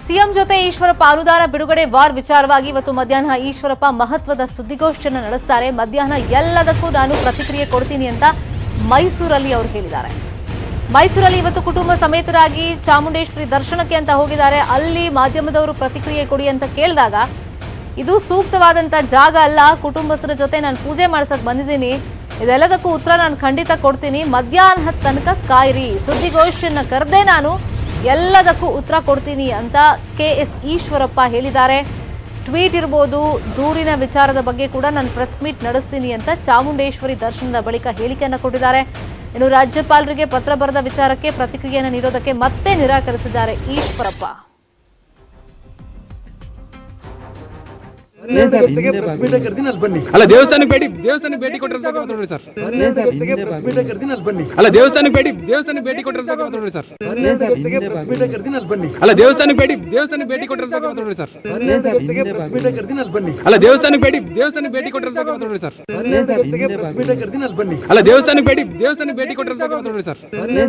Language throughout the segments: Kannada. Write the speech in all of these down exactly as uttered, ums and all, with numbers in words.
ಸಿಎಂ ಜೊತೆ ಈಶ್ವರಪ್ಪ ಅನುದಾನ ಬಿಡುಗಡೆ ವಾರ್ ವಿಚಾರವಾಗಿ ಇವತ್ತು ಮಧ್ಯಾಹ್ನ ಈಶ್ವರಪ್ಪ ಮಹತ್ವದ ಸುದ್ದಿಗೋಷ್ಠಿಯನ್ನು ನಡೆಸುತ್ತಾರೆ. ಮಧ್ಯಾಹ್ನ ಎಲ್ಲದಕ್ಕೂ ನಾನು ಪ್ರತಿಕ್ರಿಯೆ ಕೊಡ್ತೀನಿ ಅಂತ ಮೈಸೂರಲ್ಲಿ ಅವರು ಹೇಳಿದ್ದಾರೆ. ಮೈಸೂರಲ್ಲಿ ಇವತ್ತು ಕುಟುಂಬ ಸಮೇತರಾಗಿ ಚಾಮುಂಡೇಶ್ವರಿ ದರ್ಶನಕ್ಕೆ ಅಂತ ಹೋಗಿದ್ದಾರೆ. ಅಲ್ಲಿ ಮಾಧ್ಯಮದವರು ಪ್ರತಿಕ್ರಿಯೆ ಕೊಡಿ ಅಂತ ಕೇಳಿದಾಗ ಇದು ಸೂಕ್ತವಾದಂತ ಜಾಗ ಅಲ್ಲ, ಕುಟುಂಬಸ್ಥರ ಜೊತೆ ನಾನು ಪೂಜೆ ಮಾಡಿಸಕ್ ಬಂದಿದ್ದೀನಿ, ಇದೆಲ್ಲದಕ್ಕೂ ಉತ್ತರ ನಾನು ಖಂಡಿತ ಕೊಡ್ತೀನಿ, ಮಧ್ಯಾಹ್ನದ ತನಕ ಕಾಯಿರಿ, ಸುದ್ದಿಗೋಷ್ಠಿಯನ್ನ ಕರೆದೇ ನಾನು ಎಲ್ಲದಕ್ಕೂ ಉತ್ತರ ಕೊಡ್ತೀನಿ ಅಂತ ಕೆ ಎಸ್ ಈಶ್ವರಪ್ಪ ಹೇಳಿದ್ದಾರೆ. ಟ್ವೀಟ್ ಇರಬಹುದು, ದೂರಿನ ವಿಚಾರದ ಬಗ್ಗೆ ಕೂಡ ನಾನು ಪ್ರೆಸ್ ಮೀಟ್ ನಡೆಸ್ತೀನಿ ಅಂತ ಚಾಮುಂಡೇಶ್ವರಿ ದರ್ಶನದ ಬಳಿಕ ಹೇಳಿಕೆಯನ್ನು ಕೊಟ್ಟಿದ್ದಾರೆ. ಇನ್ನು ರಾಜ್ಯಪಾಲರಿಗೆ ಪತ್ರ ಬರೆದ ವಿಚಾರಕ್ಕೆ ಪ್ರತಿಕ್ರಿಯೆಯನ್ನು ನೀಡೋದಕ್ಕೆ ಮತ್ತೆ ನಿರಾಕರಿಸಿದ್ದಾರೆ ಈಶ್ವರಪ್ಪ. ಅಲ್ಲ ದೇವಸ್ಥಾನಕ್ಕೆ ಭೇಟಿ ದೇವಸ್ಥಾನಕ್ಕೆ ಭೇಟಿ ಕೊಟ್ಟಿರ್ತಾರೆ ಸರ್. ಅಲ್ಲ ದೇವಸ್ಥಾನಕ್ಕೆ ಭೇಟಿ ದೇವಸ್ಥಾನಕ್ಕೆ ಭೇಟಿ ಕೊಟ್ಟಿರ್ತಾರೆ ಸರ್. ಅಲ್ಲ ದೇವಸ್ಥಾನಕ್ಕೆ ಭೇಟಿ ದೇವಸ್ಥಾನಕ್ಕೆ ಭೇಟಿ ಕೊಟ್ಟಿರ್ತಾರೆ ಸರ್. ಅಲ್ಲ ದೇವಸ್ಥಾನಕ್ಕೆ ಭೇಟಿ ದೇವಸ್ಥಾನಕ್ಕೆ ಭೇಟಿ ಕೊಟ್ಟಿರ್ತಾರೆ ಸರ್. ಅಲ್ಲ ದೇವಸ್ಥಾನಕ್ಕೆ ಭೇಟಿ ದೇವಸ್ಥಾನಕ್ಕೆ ಭೇಟಿ ಕೊಟ್ಟಿರ್ತಾರೆ ಸರ್.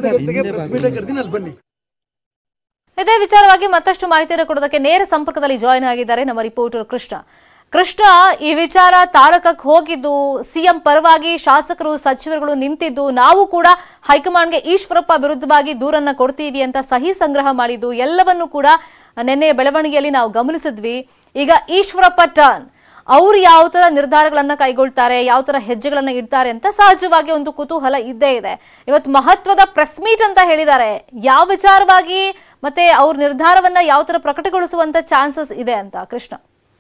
ಇದೇ ವಿಚಾರವಾಗಿ ಮತ್ತಷ್ಟು ಮಾಹಿತಿಯನ್ನು ಕೊಡೋದಕ್ಕೆ ನೇರ ಸಂಪರ್ಕದಲ್ಲಿ ಜಾಯಿನ್ ಆಗಿದ್ದಾರೆ ನಮ್ಮ ರಿಪೋರ್ಟರ್ ಕೃಷ್ಣ. ಕೃಷ್ಣ, ಈ ವಿಚಾರ ತಾರಕಕ್ಕೆ ಹೋಗಿದ್ದು, ಸಿಎಂ ಪರವಾಗಿ ಶಾಸಕರು ಸಚಿವರುಗಳು ನಿಂತಿದ್ದು, ನಾವು ಕೂಡ ಹೈಕಮಾಂಡ್ಗೆ ಈಶ್ವರಪ್ಪ ವಿರುದ್ಧವಾಗಿ ದೂರನ್ನ ಕೊಡ್ತೀವಿ ಅಂತ ಸಹಿ ಸಂಗ್ರಹ ಮಾಡಿದ್ದು ಎಲ್ಲವನ್ನೂ ಕೂಡ ನಿನ್ನೆ ಬೆಳವಣಿಗೆಯಲ್ಲಿ ನಾವು ಗಮನಿಸಿದ್ವಿ. ಈಗ ಈಶ್ವರಪ್ಪ ಟರ್ನ್, ಅವ್ರು ಯಾವ ತರ ನಿರ್ಧಾರಗಳನ್ನ ಕೈಗೊಳ್ತಾರೆ, ಯಾವ ತರ ಹೆಜ್ಜೆಗಳನ್ನ ಇಡ್ತಾರೆ ಅಂತ ಸಹಜವಾಗಿ ಒಂದು ಕುತೂಹಲ ಇದ್ದೇ ಇದೆ. ಇವತ್ತು ಮಹತ್ವದ ಪ್ರೆಸ್ ಮೀಟ್ ಅಂತ ಹೇಳಿದ್ದಾರೆ. ಯಾವ ವಿಚಾರವಾಗಿ ಮತ್ತೆ ಅವ್ರ ನಿರ್ಧಾರವನ್ನ ಯಾವ ತರ ಪ್ರಕಟಗೊಳಿಸುವಂತ ಚಾನ್ಸಸ್ ಇದೆ ಅಂತ ಕೃಷ್ಣ?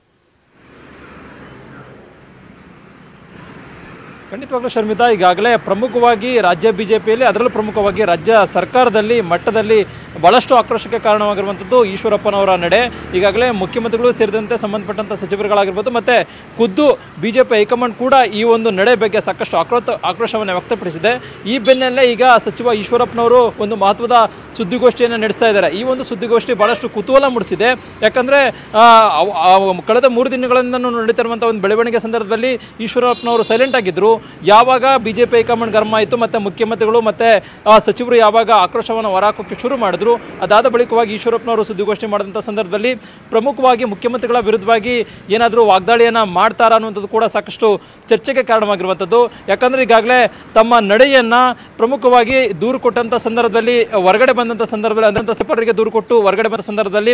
ಖಂಡಿತವಾಗ್ಲೂ ಶರ್ಮಿತಾ, ಈಗಾಗಲೇ ಪ್ರಮುಖವಾಗಿ ರಾಜ್ಯ ಬಿಜೆಪಿಯಲ್ಲಿ, ಅದರಲ್ಲೂ ಪ್ರಮುಖವಾಗಿ ರಾಜ್ಯ ಸರ್ಕಾರದಲ್ಲಿ ಮಟ್ಟದಲ್ಲಿ ಬಹಳಷ್ಟು ಆಕ್ರೋಶಕ್ಕೆ ಕಾರಣವಾಗಿರುವಂಥದ್ದು ಈಶ್ವರಪ್ಪನವರ ನಡೆ. ಈಗಾಗಲೇ ಮುಖ್ಯಮಂತ್ರಿಗಳು ಸೇರಿದಂತೆ ಸಂಬಂಧಪಟ್ಟಂಥ ಸಚಿವರುಗಳಾಗಿರ್ಬೋದು ಮತ್ತು ಖುದ್ದು ಬಿ ಜೆ ಪಿ ಹೈಕಮಾಂಡ್ ಕೂಡ ಈ ಒಂದು ನಡೆ ಬಗ್ಗೆ ಸಾಕಷ್ಟು ಆಕ್ರೋಶ ಆಕ್ರೋಶವನ್ನು ವ್ಯಕ್ತಪಡಿಸಿದೆ. ಈ ಬೆನ್ನಲ್ಲೇ ಈಗ ಸಚಿವ ಈಶ್ವರಪ್ಪನವರು ಒಂದು ಮಹತ್ವದ ಸುದ್ದಿಗೋಷ್ಠಿಯನ್ನು ನಡೆಸ್ತಾ ಇದ್ದಾರೆ. ಈ ಒಂದು ಸುದ್ದಿಗೋಷ್ಠಿ ಬಹಳಷ್ಟು ಕುತೂಹಲ ಮೂಡಿಸಿದೆ. ಯಾಕಂದರೆ ಕಳೆದ ಮೂರು ದಿನಗಳಿಂದ ನಡೀತಿರುವಂಥ ಒಂದು ಬೆಳವಣಿಗೆ ಸಂದರ್ಭದಲ್ಲಿ ಈಶ್ವರಪ್ಪನವರು ಸೈಲೆಂಟ್ ಆಗಿದ್ದರು. ಯಾವಾಗ ಬಿ ಜೆ ಪಿ ಹೈಕಮಾಂಡ್ ಗರ್ಮ ಆಯಿತು ಮತ್ತು ಮುಖ್ಯಮಂತ್ರಿಗಳು ಮತ್ತು ಸಚಿವರು ಯಾವಾಗ ಆಕ್ರೋಶವನ್ನು ಹೊರಹಾಕೋಕ್ಕೆ ಶುರು ಮಾಡಿದ್ರು, ಅದಾದ ಬಳಿಕವಾಗಿ ಈಶ್ವರಪ್ಪನವರು ಸುದ್ದಿಗೋಷ್ಠಿ ಮಾಡಿದಂಥ ಸಂದರ್ಭದಲ್ಲಿ ಪ್ರಮುಖವಾಗಿ ಮುಖ್ಯಮಂತ್ರಿಗಳ ವಿರುದ್ಧವಾಗಿ ಏನಾದರೂ ವಾಗ್ದಾಳಿಯನ್ನು ಮಾಡ್ತಾರಾ ಅನ್ನುವಂಥದ್ದು ಕೂಡ ಸಾಕಷ್ಟು ಚರ್ಚೆಗೆ ಕಾರಣವಾಗಿರುವಂಥದ್ದು. ಯಾಕಂದರೆ ಈಗಾಗಲೇ ತಮ್ಮ ನಡೆಯನ್ನು ಪ್ರಮುಖವಾಗಿ ದೂರು ಕೊಟ್ಟಂಥ ಸಂದರ್ಭದಲ್ಲಿ ಹೊರಗಡೆ ಬಂದಂಥ ಸಂದರ್ಭದಲ್ಲಿ ಅಂದಂಥ ಸಚಿವರಿಗೆ ದೂರು ಕೊಟ್ಟು ಹೊರಗಡೆ ಬಂದ ಸಂದರ್ಭದಲ್ಲಿ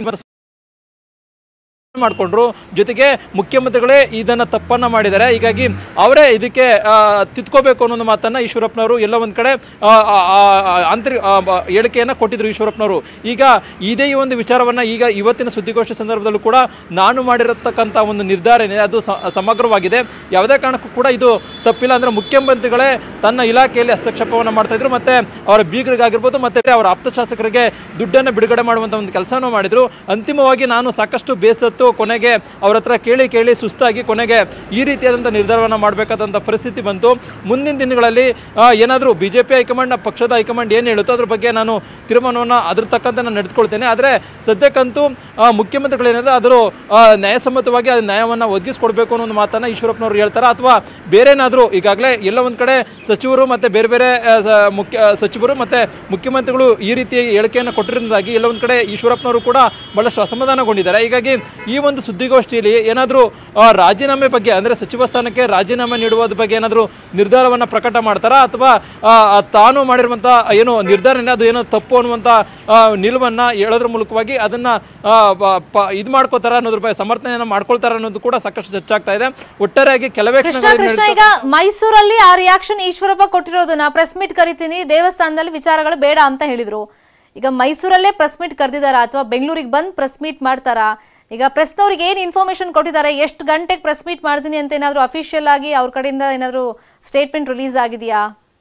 ಮಾಡಿಕೊಂಡ್ರು. ಜೊತೆಗೆ ಮುಖ್ಯಮಂತ್ರಿಗಳೇ ಇದನ್ನು ತಪ್ಪನ್ನು ಮಾಡಿದ್ದಾರೆ. ಹೀಗಾಗಿ ಅವರೇ ಇದಕ್ಕೆ ತಿದ್ಕೋಬೇಕು ಅನ್ನೋ ಮಾತನ್ನು ಈಶ್ವರಪ್ಪನವರು ಎಲ್ಲ ಒಂದು ಕಡೆ ಆಂತರಿಕ ಹೇಳಿಕೆಯನ್ನು ಕೊಟ್ಟಿದ್ರು ಈಶ್ವರಪ್ಪನವರು. ಈಗ ಇದೇ ಈ ಒಂದು ವಿಚಾರವನ್ನು ಈಗ ಇವತ್ತಿನ ಸುದ್ದಿಗೋಷ್ಠಿ ಸಂದರ್ಭದಲ್ಲೂ ಕೂಡ ನಾನು ಮಾಡಿರತಕ್ಕಂಥ ಒಂದು ನಿರ್ಧಾರ ಏನಿದೆ ಅದು ಸಮಗ್ರವಾಗಿದೆ, ಯಾವುದೇ ಕಾರಣಕ್ಕೂ ಕೂಡ ಇದು ತಪ್ಪಿಲ್ಲ. ಅಂದರೆ ಮುಖ್ಯಮಂತ್ರಿಗಳೇ ತನ್ನ ಇಲಾಖೆಯಲ್ಲಿ ಹಸ್ತಕ್ಷೇಪವನ್ನು ಮಾಡ್ತಾಯಿದ್ರು ಮತ್ತು ಅವರ ಬೀಗರಿಗಾಗಿರ್ಬೋದು ಮತ್ತು ಅವರ ಆಪ್ತ ಶಾಸಕರಿಗೆ ದುಡ್ಡನ್ನು ಬಿಡುಗಡೆ ಮಾಡುವಂಥ ಒಂದು ಕೆಲಸವನ್ನು ಮಾಡಿದರು. ಅಂತಿಮವಾಗಿ ನಾನು ಸಾಕಷ್ಟು ಬೇಸತ್ತು ಕೊನೆಗೆ ಅವ್ರ ಹತ್ರ ಕೇಳಿ ಕೇಳಿ ಸುಸ್ತಾಗಿ ಕೊನೆಗೆ ಈ ರೀತಿಯಾದಂಥ ನಿರ್ಧಾರವನ್ನು ಮಾಡಬೇಕಾದಂಥ ಪರಿಸ್ಥಿತಿ ಬಂತು. ಮುಂದಿನ ದಿನಗಳಲ್ಲಿ ಏನಾದರೂ ಬಿ ಜೆ ಪಿ ಹೈಕಮಾಂಡ್, ಪಕ್ಷದ ಹೈಕಮಾಂಡ್ ಏನು ಹೇಳುತ್ತೋ ಅದ್ರ ಬಗ್ಗೆ ನಾನು ತೀರ್ಮಾನವನ್ನು ಅದ್ರ ತಕ್ಕಂತೆ ನಾನು ನಡೆದುಕೊಳ್ತೇನೆ. ಆದರೆ ಸದ್ಯಕ್ಕಂತೂ ಮುಖ್ಯಮಂತ್ರಿಗಳೇನಾದರೂ ಅದರ ನ್ಯಾಯಸಮ್ಮತವಾಗಿ ಅದು ನ್ಯಾಯವನ್ನು ಒದಗಿಸ್ಕೊಡ್ಬೇಕು ಅನ್ನೋ ಒಂದು ಮಾತನ್ನು ಈಶ್ವರಪ್ಪನವರು ಹೇಳ್ತಾರೆ. ಅಥವಾ ಬೇರೆನಾದರೂ ಈಗಾಗಲೇ ಎಲ್ಲ ಒಂದು ಕಡೆ ಸಚಿವರು ಮತ್ತು ಬೇರೆ ಬೇರೆ ಮುಖ್ಯ ಸಚಿವರು ಮತ್ತು ಮುಖ್ಯಮಂತ್ರಿಗಳು ಈ ರೀತಿ ಹೇಳಿಕೆಯನ್ನು ಕೊಟ್ಟಿರೋದಾಗಿ ಎಲ್ಲ ಒಂದು ಕಡೆ ಈಶ್ವರಪ್ಪನವರು ಕೂಡ ಬಹಳಷ್ಟು ಅಸಮಾಧಾನಗೊಂಡಿದ್ದಾರೆ. ಹೀಗಾಗಿ ಈ ಒಂದು ಸುದ್ದಿಗೋಷ್ಠಿಯಲ್ಲಿ ಏನಾದರೂ ರಾಜೀನಾಮೆ ಬಗ್ಗೆ, ಅಂದರೆ ಸಚಿವ ಸ್ಥಾನಕ್ಕೆ ರಾಜೀನಾಮೆ ನೀಡುವುದ್ರ ಬಗ್ಗೆ ಏನಾದರೂ ನಿರ್ಧಾರವನ್ನು ಪ್ರಕಟ ಮಾಡ್ತಾರಾ, ಅಥವಾ ತಾನು ಮಾಡಿರುವಂಥ ಏನು ನಿರ್ಧಾರ ಅದು ಏನೋ ತಪ್ಪು ಅನ್ನುವಂಥ ನಿಲುವನ್ನು ಹೇಳೋದ್ರ ಮೂಲಕವಾಗಿ ಅದನ್ನು ಇದು ಮಾಡ್ಕೋತಾರ ಅನ್ನೋದ್ರ ಬಗ್ಗೆ ಸಮರ್ಥನೆಯನ್ನು ಮಾಡ್ಕೊಳ್ತಾರ ಅನ್ನೋದು ಕೂಡ ಸಾಕಷ್ಟು ಚರ್ಚೆ ಆಗ್ತಾ ಇದೆ. ಒಟ್ಟಾರೆಯಾಗಿ ಕೆಲವೇ ಈಗ ಮೈಸೂರಲ್ಲಿ ಆ ರಿಯಾಕ್ಷನ್ ಈಶ್ವರಪ್ಪ ಕೊಟ್ಟಿರೋದನ್ನ ಪ್ರೆಸ್ ಮೀಟ್ ಕರಿತೀನಿ, ದೇವಸ್ಥಾನದಲ್ಲಿ ವಿಚಾರಗಳು ಬೇಡ ಅಂತ ಹೇಳಿದ್ರು. ಈಗ ಮೈಸೂರಲ್ಲೇ ಪ್ರೆಸ್ ಮೀಟ್ ಕರೆದಿದ್ದಾರಾ ಅಥವಾ ಬೆಂಗಳೂರಿಗೆ ಬಂದು ಪ್ರೆಸ್ ಮೀಟ್ ಮಾಡ್ತಾರಾ? ಈಗ ಪ್ರೆಸ್ನವ್ರಿಗೆ ಏನು ಇನ್ಫಾರ್ಮೇಶನ್ ಕೊಟ್ಟಿದ್ದಾರೆ, ಎಷ್ಟು ಗಂಟೆಗೆ ಪ್ರೆಸ್ ಮೀಟ್ ಮಾಡ್ತೀನಿ ಅಂತ ಏನಾದರೂ ಅಫಿಷಿಯಲ್ ಆಗಿ ಅವ್ರ ಕಡೆಯಿಂದ ಏನಾದರೂ ಸ್ಟೇಟ್ಮೆಂಟ್ ರಿಲೀಸ್ ಆಗಿದೆಯಾ?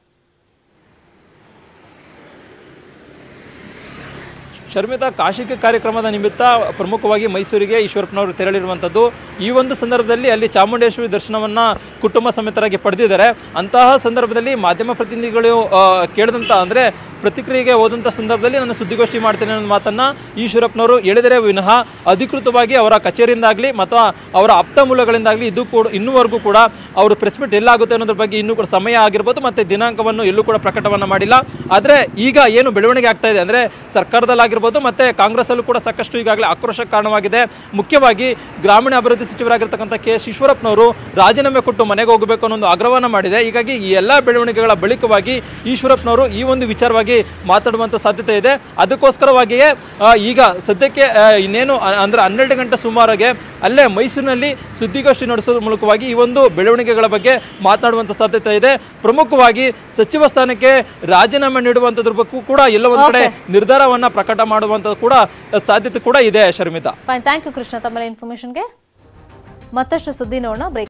ಶರ್ಮಿತಾ, ಕಾಶಿಕ ಕಾರ್ಯಕ್ರಮದ ನಿಮಿತ್ತ ಪ್ರಮುಖವಾಗಿ ಮೈಸೂರಿಗೆ ಈಶ್ವರಪ್ಪನವರು ತೆರಳಿರುವಂಥದ್ದು. ಈ ಒಂದು ಸಂದರ್ಭದಲ್ಲಿ ಅಲ್ಲಿ ಚಾಮುಂಡೇಶ್ವರಿ ದರ್ಶನವನ್ನು ಕುಟುಂಬ ಸಮೇತರಾಗಿ ಪಡೆದಿದ್ದಾರೆ. ಅಂತಹ ಸಂದರ್ಭದಲ್ಲಿ ಮಾಧ್ಯಮ ಪ್ರತಿನಿಧಿಗಳು ಕೇಳಿದಂಥ ಅಂದರೆ ಪ್ರತಿಕ್ರಿಯೆಗೆ ಹೋದಂಥ ಸಂದರ್ಭದಲ್ಲಿ ನಾನು ಸುದ್ದಿಗೋಷ್ಠಿ ಮಾಡ್ತೇನೆ ಅನ್ನೋ ಮಾತನ್ನ ಈಶ್ವರಪ್ಪನವರು ಹೇಳಿದರೆ ವಿನಃ ಅಧಿಕೃತವಾಗಿ ಅವರ ಕಚೇರಿಯಿಂದಾಗಲಿ ಅಥವಾ ಅವರ ಆಪ್ತ ಮೂಲಗಳಿಂದಾಗಲಿ ಇದು ಕೂಡ ಇನ್ನೂವರೆಗೂ ಕೂಡ ಅವರು ಪ್ರೆಸ್ ಮೀಟ್ ಎಲ್ಲಾಗುತ್ತೆ ಅನ್ನೋದ್ರ ಬಗ್ಗೆ ಇನ್ನೂ ಕೂಡ ಸಮಯ ಆಗಿರ್ಬೋದು ಮತ್ತೆ ದಿನಾಂಕವನ್ನು ಎಲ್ಲೂ ಕೂಡ ಪ್ರಕಟವನ್ನು ಮಾಡಿಲ್ಲ. ಆದರೆ ಈಗ ಏನು ಬೆಳವಣಿಗೆ ಆಗ್ತಾ ಇದೆ ಅಂದರೆ ಸರ್ಕಾರದಲ್ಲಾಗಿರ್ಬೋದು ಮತ್ತೆ ಕಾಂಗ್ರೆಸ್ ಅಲ್ಲೂ ಕೂಡ ಸಾಕಷ್ಟು ಈಗಾಗಲೇ ಆಕ್ರೋಶಕ್ಕೆ ಕಾರಣವಾಗಿದೆ. ಮುಖ್ಯವಾಗಿ ಗ್ರಾಮೀಣಾಭಿವೃದ್ಧಿ ಸಚಿವರಾಗಿರ್ತಕ್ಕಂಥ ಕೆ ಎಸ್ ಈಶ್ವರಪ್ಪನವರು ರಾಜೀನಾಮೆ ಕೊಟ್ಟು ಮನೆಗೆ ಹೋಗಬೇಕು ಅನ್ನೋ ಒಂದು ಆಗ್ರಹವನ್ನು ಮಾಡಿದೆ. ಹೀಗಾಗಿ ಈ ಎಲ್ಲ ಬೆಳವಣಿಗೆಗಳ ಬಳಿಕವಾಗಿ ಈಶ್ವರಪ್ಪನವರು ಈ ಒಂದು ವಿಚಾರವಾಗಿ ಮಾತಾಡುವಂಥ ಸಾಧ್ಯತೆ ಇದೆ. ಅದಕ್ಕೋಸ್ಕರವಾಗಿಯೇ ಈಗ ಸದ್ಯಕ್ಕೆ ಇನ್ನೇನು ಅಂದರೆ ಹನ್ನೆರಡು ಗಂಟೆ ಸುಮಾರಿಗೆ ಅಲ್ಲೇ ಮೈಸೂರಿನಲ್ಲಿ ಸುದ್ದಿಗೋಷ್ಠಿ ನಡೆಸೋದ್ರ ಮೂಲಕವಾಗಿ ಈ ಒಂದು ಬೆಳವಣಿಗೆಗಳ ಬಗ್ಗೆ ಮಾತನಾಡುವಂಥ ಸಾಧ್ಯತೆ ಇದೆ. ಪ್ರಮುಖವಾಗಿ ಸಚಿವ ಸ್ಥಾನಕ್ಕೆ ರಾಜೀನಾಮೆ ನೀಡುವಂಥದ್ರ ಬಗ್ಗೆ ಕೂಡ ಎಲ್ಲ ಒಂದು ಕಡೆ ನಿರ್ಧಾರವನ್ನ ಪ್ರಕಟ ಮಾಡುವಂತ ಕೂಡ ಸಾಧ್ಯತೆ ಕೂಡ ಇದೆ. ಶರ್ಮಿತಾ, ಥ್ಯಾಂಕ್ ಯು ಕೃಷ್ಣ ತಮ್ಮ ಇನ್ಫಾರ್ಮೇಶನ್ಗೆ. ಮತ್ತಷ್ಟು ಸುದ್ದಿ ನೋಡೋಣ. ಬ್ರೇಕ್